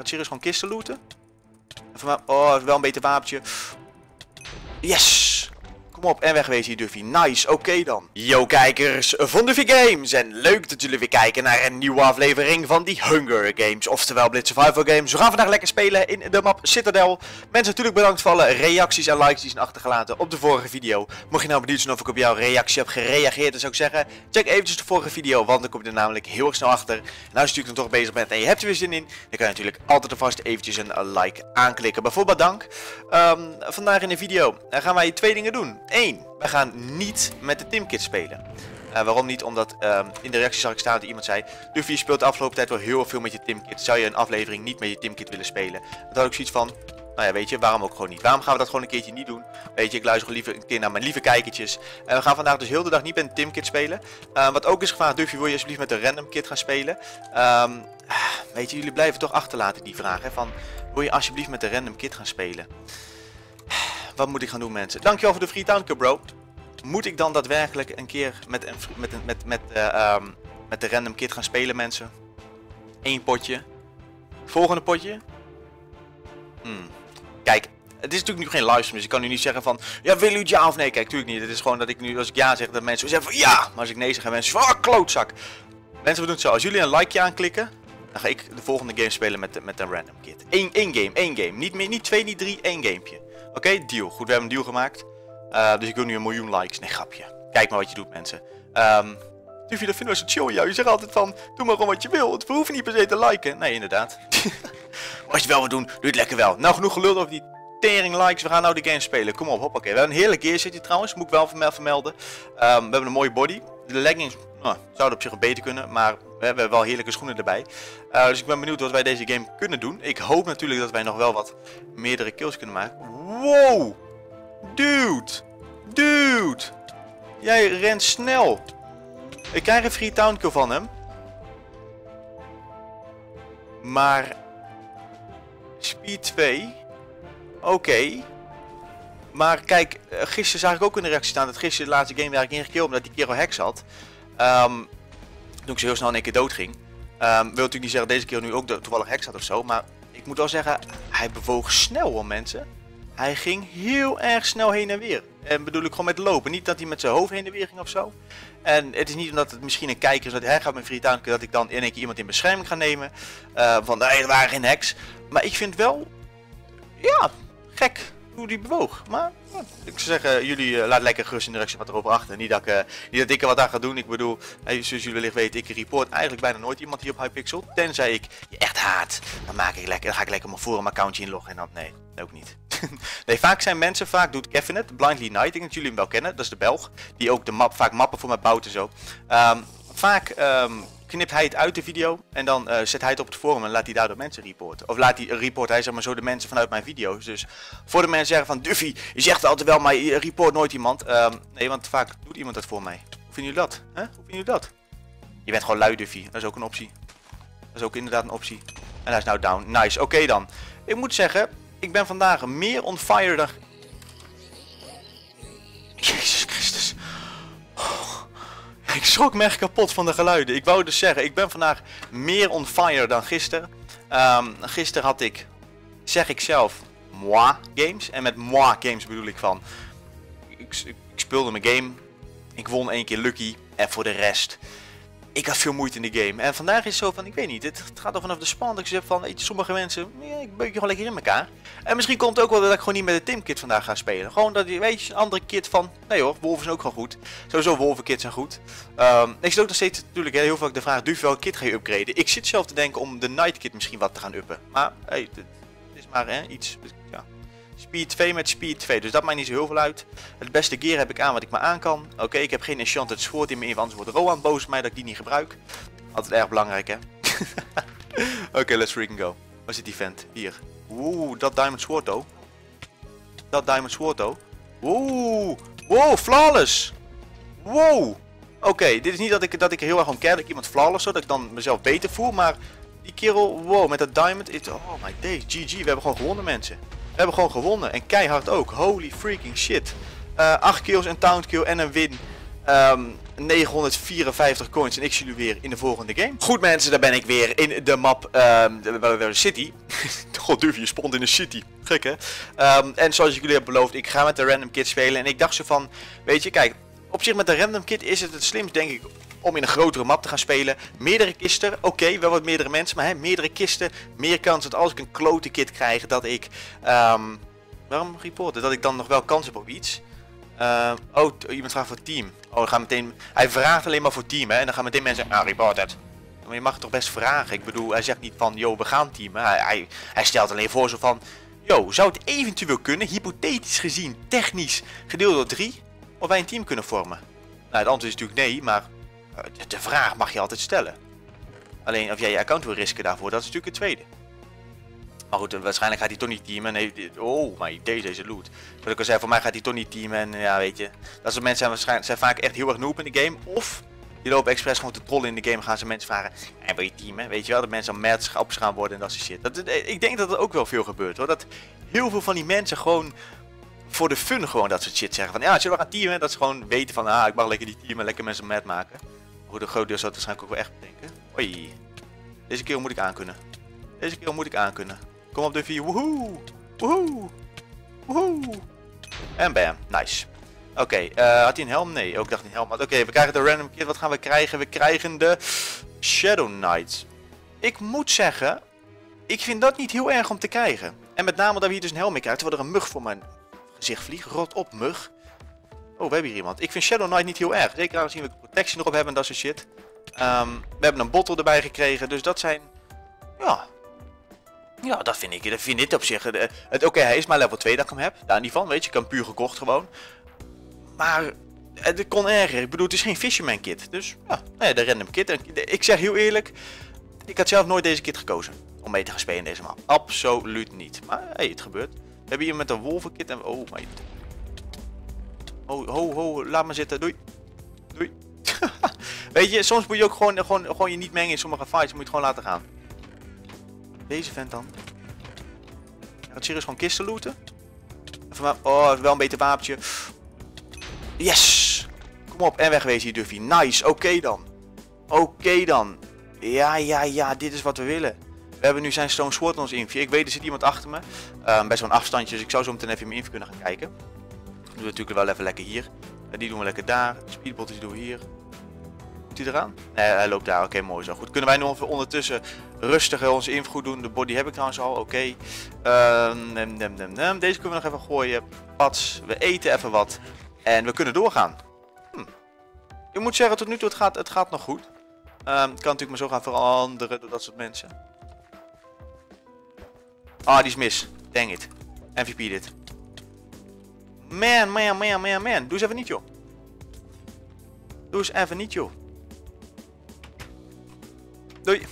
Gaat serieus gewoon kisten looten? Oh, wel een beter wapentje. Yes! Kom op, en wegwezen hier Duffy. Nice, oké dan. Yo kijkers van Duffy Games. En leuk dat jullie weer kijken naar een nieuwe aflevering van die Hunger Games. Oftewel Blitz Survival Games. We gaan vandaag lekker spelen in de map Citadel. Mensen natuurlijk bedankt voor alle reacties en likes die zijn achtergelaten op de vorige video. Mocht je nou benieuwd zijn of ik op jouw reactie heb gereageerd, dan zou ik zeggen, check eventjes de vorige video. Want dan kom je er namelijk heel erg snel achter. En als je natuurlijk dan toch bezig bent en je hebt er weer zin in, dan kan je natuurlijk altijd alvast eventjes een like aanklikken. Bijvoorbeeld dank. Vandaag in de video gaan wij 2 dingen doen. 1. Wij gaan niet met de Timkit spelen. Waarom niet? Omdat in de reactie zag ik staan dat iemand zei: Duffy, je speelt de afgelopen tijd wel heel veel met je Timkit. Zou je een aflevering niet met je Timkit willen spelen? Dat had ik zoiets van, nou ja, weet je, waarom ook gewoon niet? Waarom gaan we dat gewoon een keertje niet doen? Weet je, ik luister liever een keer naar mijn lieve kijkertjes. En we gaan vandaag dus heel de dag niet met een Timkit spelen. Wat ook is gevraagd: Duffy, wil je alsjeblieft met een random kit gaan spelen? Weet je, jullie blijven toch achterlaten die vraag, hè? Van, wil je alsjeblieft met een random kit gaan spelen? Wat moet ik gaan doen, mensen? Dankjewel voor de free town, bro. Moet ik dan daadwerkelijk een keer met de random kit gaan spelen, mensen? 1 potje. Volgende potje? Kijk, het is natuurlijk nu geen livestream, dus ik kan nu niet zeggen van, ja, wil u het ja of nee? Kijk, natuurlijk niet. Het is gewoon dat ik nu, als ik ja zeg, dat mensen zeggen van ja. Maar als ik nee zeg, gaan mensen van, klootzak. Mensen, we doen het zo. Als jullie een likeje aanklikken, dan ga ik de volgende game spelen met een random kit. Eén game. Niet meer, niet 2, niet 3, 1 gamepje. Oké, deal. Goed, we hebben een deal gemaakt. Dus ik wil nu 1 miljoen likes. Nee, grapje. Kijk maar wat je doet, mensen. Duffy, dat vinden we zo chill, jou. Je zegt altijd van, doe maar gewoon wat je wil. Het hoeft niet per se te liken. Nee, inderdaad. Maar als je wel wil doen, doe het lekker wel. Nou, genoeg gelul over die tering likes. We gaan nou de game spelen. Kom op, hoppakee. We hebben een heerlijk gear trouwens. Moet ik wel vermelden. We hebben een mooie body. De leggings zouden op zich wel beter kunnen. Maar we hebben wel heerlijke schoenen erbij. Dus ik ben benieuwd wat wij deze game kunnen doen. Ik hoop natuurlijk dat wij nog wel wat meerdere kills kunnen maken. Wow! Dude! Jij rent snel. Ik krijg een free town kill van hem. Maar speed 2. Oké. Maar kijk, gisteren zag ik ook in de reactie staan dat gisteren de laatste game waar ik ingekilld omdat die kerel heks had. Toen ik zo heel snel in één keer dood ging. Wil natuurlijk niet zeggen dat deze kerel nu ook toevallig heks had of zo. Maar ik moet wel zeggen, hij bewoog snel hoor, mensen. Hij ging heel erg snel heen en weer. En bedoel ik gewoon met lopen. Niet dat hij met zijn hoofd heen en weer ging of zo. En het is niet omdat het misschien een kijker is dat hij gaat met free town dat ik dan in één keer iemand in bescherming ga nemen. Van nee, er waren geen heks. Maar ik vind wel, ja, gek hoe die bewoog. Maar ik zou zeggen, jullie laat lekker gerust in de reactie wat erover achter. Niet dat ik er wat aan ga doen. Ik bedoel, zoals jullie wellicht weten, ik report eigenlijk bijna nooit iemand hier op Hypixel. Tenzij ik je echt haat. Dan ga ik lekker mijn forum accountje inloggen en dan, nee, ook niet. Nee, vaak zijn mensen, vaak doet Kevin het, Blindly Night, ik denk dat jullie hem wel kennen, dat is de Belg, die ook vaak mappen voor mij bouwt en zo. Vaak knipt hij het uit de video en dan zet hij het op het forum en laat hij daardoor mensen reporten. Of report hij zeg maar zo de mensen vanuit mijn video's. Dus voor de mensen zeggen van Duffy, je zegt altijd wel, maar je report nooit iemand. Nee, want vaak doet iemand dat voor mij. Hoe vinden jullie dat? Hoe vinden jullie dat? Je bent gewoon lui, Duffy, dat is ook een optie. Dat is ook inderdaad een optie. En hij is nou down. Nice, oké dan. Ik moet zeggen, ik ben vandaag meer on fire dan... Jezus Christus. Ik schrok me echt kapot van de geluiden. Ik wou dus zeggen, ik ben vandaag meer on fire dan gisteren. Gisteren had ik, zeg ik zelf, moi games. En met moi games bedoel ik van... Ik speelde mijn game. Ik won 1 keer lucky. En voor de rest... Ik had veel moeite in de game. En vandaag is het zo van, ik weet niet, het gaat al vanaf de span. Dat ik zeg van, weet je, sommige mensen, ja, ik beuk je gewoon lekker in elkaar. En misschien komt het ook wel dat ik gewoon niet met de Timkit vandaag ga spelen. Gewoon dat je, weet je, een andere kit van, nee hoor, wolven zijn ook gewoon goed. Sowieso wolvenkits zijn goed. Ik zit ook nog steeds natuurlijk heel vaak de vraag, Duffy, welke kit ga je upgraden? Ik zit zelf te denken om de Night Kit misschien wat te gaan uppen. Maar, hey, het is maar iets, ja. Speed 2 met Speed 2, dus dat maakt niet zo heel veel uit. Het beste gear heb ik aan wat ik maar aan kan. Oké, ik heb geen Enchanted Sword in me, anders wordt Rohan boos op mij dat ik die niet gebruik. Altijd erg belangrijk, hè. Oké, let's freaking go. Waar zit die vent? Hier. Oeh, dat Diamond Sword, oh. Dat Diamond Sword, oh. Oeh. Wow, flawless. Wow. Oké, dit is niet dat ik heel erg gewoon care dat ik iemand flawless zo, dat ik dan mezelf beter voel, maar die kerel, wow, met dat Diamond, oh my days, GG, we hebben gewoon gewonnen, mensen. We hebben gewoon gewonnen en keihard ook. Holy freaking shit. 8 kills, een town kill en een win. 954 coins en ik zie jullie weer in de volgende game. Goed mensen, daar ben ik weer in de map City. God, durf je spond in de City. Gek hè? En zoals ik jullie heb beloofd, ik ga met de Random Kit spelen. En ik dacht zo van, weet je, kijk, op zich met de Random Kit is het slimst denk ik om in een grotere map te gaan spelen. Meerdere kisten, oké, wel wat meerdere mensen, maar hè, meerdere kisten, meer kans dat als ik een klote kit krijg, dat ik, waarom reporten? Dat ik dan nog wel kans heb op iets. Oh, iemand vraagt voor team. Oh, dan gaan meteen, hij vraagt alleen maar voor team, hè, en dan gaan meteen mensen zeggen, report het. Maar je mag het toch best vragen, ik bedoel, hij zegt niet van, yo, we gaan teamen. Hij stelt alleen voor zo van, yo, zou het eventueel kunnen, hypothetisch gezien, technisch, gedeeld door 3, of wij een team kunnen vormen? Nou, het antwoord is natuurlijk nee, maar de vraag mag je altijd stellen. Alleen of jij je account wil risken daarvoor, dat is natuurlijk het tweede. Maar goed, waarschijnlijk gaat hij toch niet teamen. Nee, oh, maar deze loot. Wat ik al zei, voor mij gaat hij toch niet teamen. En ja, weet je, dat soort mensen zijn vaak echt heel erg noob in de game. Of die lopen expres gewoon te trollen in de game. Gaan ze mensen vragen, en wil je teamen? Weet je wel, dat mensen dan mad op gaan worden en dat soort shit. Ik denk dat er ook wel veel gebeurt hoor. Dat heel veel van die mensen gewoon voor de fun gewoon dat soort shit zeggen. Van ja, zullen we gaan teamen? Dat ze gewoon weten van, ik mag lekker die teamen, lekker mensen mad maken. Goed, een groot deel zou het waarschijnlijk ook wel echt bedenken. Oei. Deze keer moet ik aankunnen. Deze keer moet ik aankunnen. Kom op de 4. Woehoe. Woehoe. Woehoe. En bam. Nice. Oké, had hij een helm? Nee, ook dacht een helm. Oké, we krijgen de random kit. Wat gaan we krijgen? We krijgen de Shadow Knight. Ik moet zeggen, ik vind dat niet heel erg om te krijgen. En met name dat we hier dus een helm mee krijgen, terwijl er een mug voor mijn gezicht vliegt. Rot op, mug. Oh, we hebben hier iemand. Ik vind Shadow Knight niet heel erg. Zeker aangezien we protection erop hebben en dat soort shit. We hebben een bottle erbij gekregen, dus dat zijn... Ja, dat vind ik. Dat vind ik op zich. Oké, hij is maar level 2 dat ik hem heb. Daar niet van, weet je. Ik heb hem puur gekocht gewoon. Maar het kon erger. Ik bedoel, het is geen Fisherman kit. Dus ja, de random kit. En ik zeg heel eerlijk, ik had zelf nooit deze kit gekozen om mee te gaan spelen in deze map. Absoluut niet. Maar hey, het gebeurt. We hebben hier met een wolven kit en... Oh my... Ho, laat me zitten. Doei. Doei. Weet je, soms moet je ook gewoon je niet mengen in sommige fights. Moet je het gewoon laten gaan. Deze vent dan. Hij gaat serieus gewoon kisten looten. Even maar, oh, wel een beter wapentje. Yes! Kom op, en wegwezen hier Duffy. Nice, oké dan. Oké dan. Ja, dit is wat we willen. We hebben nu zijn Stone Sword in ons info. Ik weet, er zit iemand achter me. Best wel een afstandje, dus ik zou zo meteen even in mijn info kunnen gaan kijken. Dat doen we natuurlijk wel even lekker hier. Die doen we lekker daar. De speedbot doen we hier. Moet hij eraan? Nee, hij loopt daar. Oké, mooi zo. Goed, kunnen wij nog ondertussen rustig onze info doen. De body heb ik trouwens al. Oké. Deze kunnen we nog even gooien. Pats. We eten even wat. En we kunnen doorgaan. Ik moet zeggen, tot nu toe het gaat nog goed. Het kan natuurlijk maar zo gaan veranderen door dat soort mensen. Ah, die is mis. Dang it. MVP dit. Man. Doe eens even niet, joh. Doe eens even niet, joh. Doei.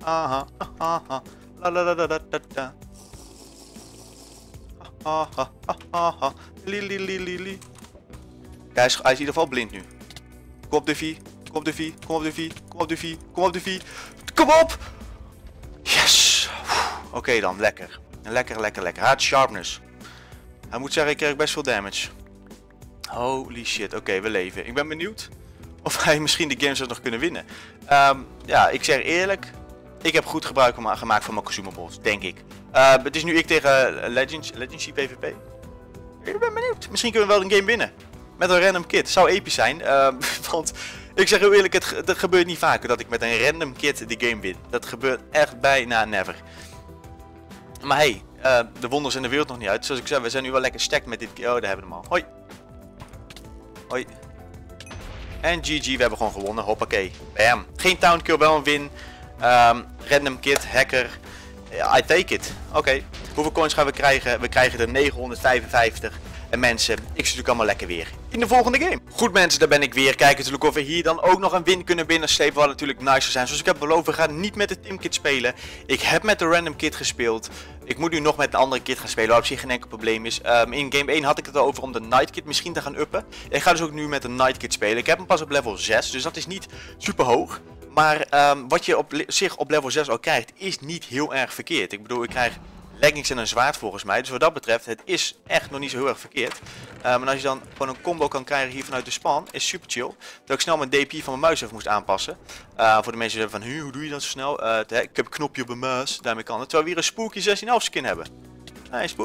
Hij is in ieder geval blind nu. Kom op Duffy. Kom op Duffy. Kom op Duffy. Kom op Duffy. Kom op Duffy. Kom op! Yes! Oké dan, lekker. Lekker. Hard sharpness. Hij moet zeggen, ik kreeg best veel damage. Holy shit. Oké, we leven. Ik ben benieuwd of wij misschien de games nog kunnen winnen. Ja, ik zeg eerlijk. Ik heb goed gebruik gemaakt van mijn consumables, denk ik. Het is nu ik tegen Legacy PvP. Ik ben benieuwd. Misschien kunnen we wel een game winnen. Met een random kit. Zou episch zijn. Want ik zeg heel eerlijk, het gebeurt niet vaker dat ik met een random kit de game win. Dat gebeurt echt bijna never. Maar hey, de wonderen zijn de wereld nog niet uit. Zoals ik zei, we zijn nu wel lekker stacked met dit. Oh, daar hebben we hem al. Hoi. Hoi. En GG, we hebben gewoon gewonnen. Hoppakee. Bam. Geen town kill, wel een win. Random kit, hacker. I take it. Oké. Hoeveel coins gaan we krijgen? We krijgen er 955. En mensen, ik zie natuurlijk allemaal lekker weer in de volgende game. Goed mensen, daar ben ik weer. Kijken natuurlijk of we hier dan ook nog een win kunnen binnenslepen. Wat natuurlijk nice zou zijn. Zoals ik heb beloofd, we gaan niet met de Team Kit spelen. Ik heb met de Random Kit gespeeld. Ik moet nu nog met een andere kit gaan spelen, waar op zich geen enkel probleem is. In game 1 had ik het over om de Night Kit misschien te gaan uppen. Ik ga dus ook nu met de Night Kit spelen. Ik heb hem pas op level 6, dus dat is niet super hoog. Maar wat je op zich op level 6 al krijgt, is niet heel erg verkeerd. Ik bedoel, ik krijg leggings en een zwaard volgens mij. Dus wat dat betreft, het is echt nog niet zo heel erg verkeerd. En als je dan gewoon een combo kan krijgen hier vanuit de spawn, is super chill. Dat ik snel mijn DPI van mijn muis even moest aanpassen. Voor de mensen die zeggen van, hoe doe je dat zo snel? Ik heb een knopje op mijn muis, daarmee kan het. Terwijl we hier een spooky 1611 skin hebben. Nee,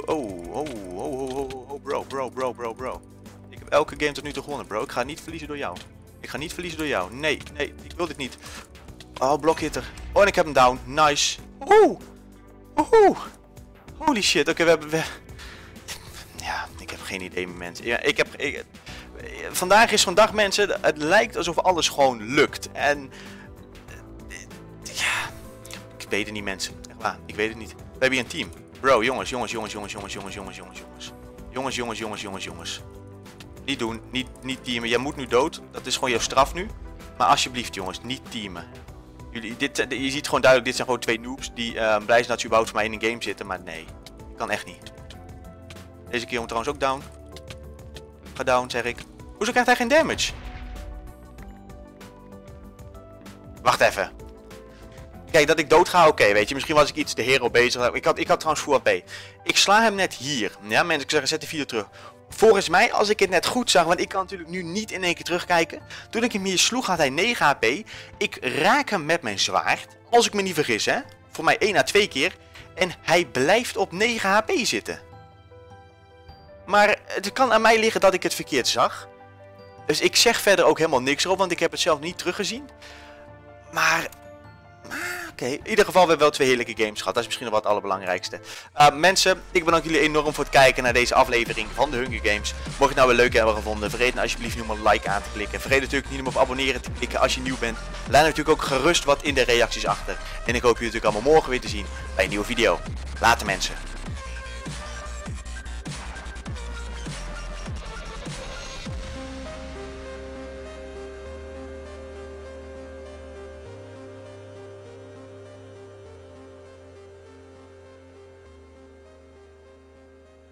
bro. Ik heb elke game tot nu toe gewonnen, bro. Ik ga niet verliezen door jou. Nee, ik wil dit niet. Oh, blokhitter. Oh, en ik heb hem down. Nice. Holy shit. Oké, ja, ik heb geen idee, mensen. Ja, vandaag is zo'n dag, mensen. Het lijkt alsof alles gewoon lukt. En... ja... ik weet het niet, mensen. Echt waar, ik weet het niet. We hebben hier een team. Bro, jongens. Niet doen, niet teamen. Jij moet nu dood. Dat is gewoon jouw straf nu. Maar alsjeblieft, jongens, niet teamen. Je ziet gewoon duidelijk, dit zijn gewoon twee noobs die blij zijn dat ze überhaupt voor mij in een game zitten. Maar nee, kan echt niet. Deze keer moet trouwens ook down. Ga down, zeg ik. Hoezo krijgt hij geen damage? Wacht even. Kijk, dat ik dood ga, oké, weet je. Misschien was ik iets de hero bezig. Ik had trouwens full AP. Ik sla hem net hier. Ja, mensen, ik zeg, zet de video terug. Volgens mij, als ik het net goed zag, want ik kan natuurlijk nu niet in één keer terugkijken. Toen ik hem hier sloeg, had hij 9 HP. Ik raak hem met mijn zwaard. Als ik me niet vergis, hè. Voor mij 1 à 2 keer. En hij blijft op 9 HP zitten. Maar het kan aan mij liggen dat ik het verkeerd zag. Dus ik zeg verder ook helemaal niks erop, want ik heb het zelf niet teruggezien. Maar... oké, in ieder geval we hebben wel 2 heerlijke games gehad. Dat is misschien nog wat het allerbelangrijkste. Mensen, ik bedank jullie enorm voor het kijken naar deze aflevering van de Hunger Games. Mocht je het nou weer leuk hebben gevonden, vergeet nou alsjeblieft niet om een like aan te klikken. Vergeet natuurlijk niet om op abonneren te klikken als je nieuw bent. Laat natuurlijk ook gerust wat in de reacties achter. En ik hoop jullie natuurlijk allemaal morgen weer te zien bij een nieuwe video. Later, mensen.